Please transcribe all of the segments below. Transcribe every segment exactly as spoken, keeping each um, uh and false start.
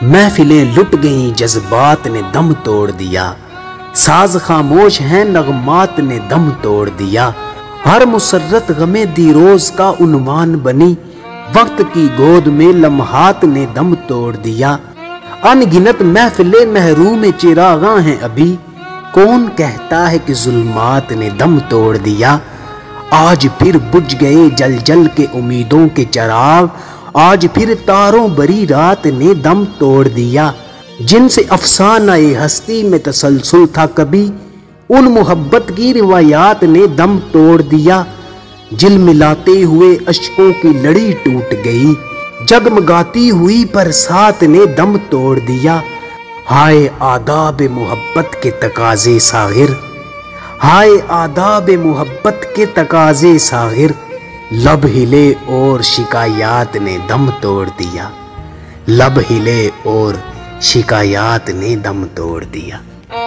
محفلیں لٹ گئیں جذبات نے دم توڑ دیا، ساز خاموش ہیں نغمات نے دم توڑ دیا، ہر مسرت غم دیروز کا عنوان بنی، وقت کی گود میں لمحات نے دم توڑ دیا، ان گنت محفلیں محروم چراغاں ہیں ابھی، کون کہتا ہے کہ ظلمات نے دم توڑ دیا، آج پھر بجھ گئے جل جل کے امیدوں کے چراغ، آج پھر تاروں بری رات نے دم توڑ دیا، جن سے افسانہ ہستی میں تسلسل تھا کبھی، ان محبت کی روایات نے دم توڑ دیا، جلملاتے ہوئے اشکوں کی لڑی ٹوٹ گئی، جگمگاتی ہوئی برسات نے دم توڑ دیا، ہائے آداب محبت کے تقاضے ساغر، ہائے آداب محبت کے تقاضے ساغر، لب ہلے اور شکایات نے دم توڑ دیا، لب ہلے اور شکایات نے دم توڑ دیا۔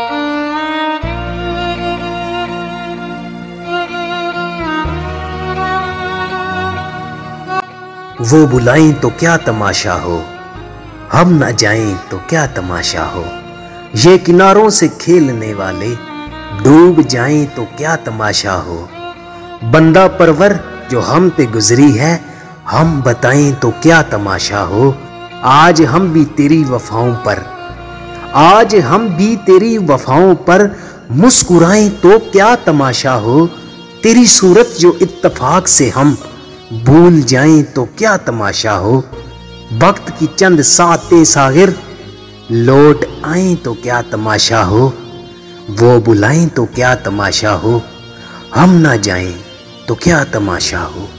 وہ بلائیں تو کیا تماشا ہو، ہم نہ جائیں تو کیا تماشا ہو، یہ کناروں سے کھیلنے والے ڈوب جائیں تو کیا تماشا ہو، بندہ پرور جو ہم پہ گزری ہے ہم بتائیں تو کیا تماشا ہو، آج ہم بھی تیری وفاؤں پر آج ہم بھی تیری وفاؤں پر مسکرائیں تو کیا تماشا ہو، تیری صورت جو اتفاق سے ہم بھول جائیں تو کیا تماشا ہو، وقت کی چند ساعتیں ساغر لوٹ آئیں تو کیا تماشا ہو، وہ بلائیں تو کیا تماشا ہو، ہم نہ جائیں تو کیا تماشا ہو۔